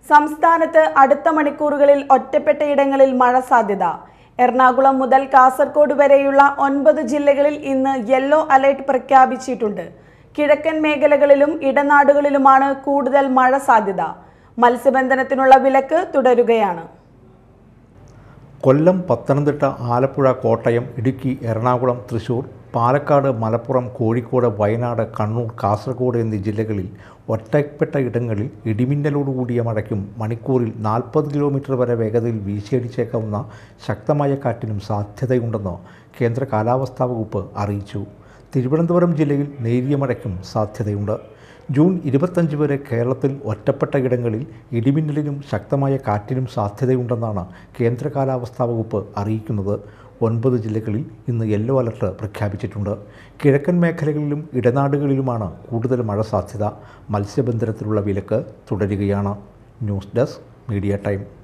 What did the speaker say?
സംസ്ഥാനത്ത് അടുത്ത മണിക്കൂറുകളിൽ ഒറ്റപ്പെട്ടയിടങ്ങളിൽ മഴ സാധ്യത. എറണാകുളം മുതൽ കാസർഗോഡ് വരെയുള്ള 9 ജില്ലകളിൽ ഇന്ന് യെല്ലോ അലർട്ട് പ്രഖ്യാപിച്ചിട്ടുണ്ട്. കിഴക്കൻ മേഖലകളിലും ഇടനാടുകളിലുമാണ് കൂടുതൽ മഴ സാധ്യത. മത്സ്യബന്ധനത്തിനുള്ള വിലക്ക് തുടരുകയാണ്. കൊല്ലം, പത്തനംതിട്ട, ആലപ്പുഴ, കോട്ടയം, ഇടുക്കി, എറണാകുളം, തൃശൂർ, പാലക്കാട്, മലപ്പുറം, കോഴിക്കോട്, വയനാട്, കണ്ണൂർ, കാസർഗോഡ് എന്നീ ജില്ലകളിൽ ഒറ്റപ്പെട്ട ഇടങ്ങളിൽ ഇടിമിന്നലോടുകൂടിയ മഴയ്ക്കും മണിക്കൂറിൽ 40 കിലോമീറ്റർ വരെ വേഗതയിൽ വീശിയടിച്ചേക്കാവുന്ന ശക്തമായ കാറ്റിനും സാധ്യതയുണ്ടെന്ന് കേന്ദ്ര കാലാവസ്ഥാ വകുപ്പ് അറിയിച്ചു. തിരുവനന്തപുരം ജില്ലയിൽ നേരിയ മഴയ്ക്കും സാധ്യതയുണ്ട്. ജൂൺ 25 വരെ കേരളത്തിൽ ഒറ്റപ്പെട്ട ഇടങ്ങളിൽ ഇടിമിന്നലിനും ശക്തമായ കാറ്റിനും സാധ്യതയുണ്ടെന്നാണ് കേന്ദ്ര കാലാവസ്ഥാ വകുപ്പ് അറിയിക്കുന്നത്. 9 ജില്ലകളിൽ ഇന്ന് യെല്ലോ അലർട്ട് പ്രഖ്യാപിച്ചിട്ടുണ്ട്. കിഴക്കൻ മേഖലകളിലും ഇടനാടുകളിലുമാണ് കൂടുതൽ മഴ സാധ്യത. മത്സ്യബന്ധനത്തിലുള്ള വിലക്ക് തുടരുകയാണ്. News desk, media time.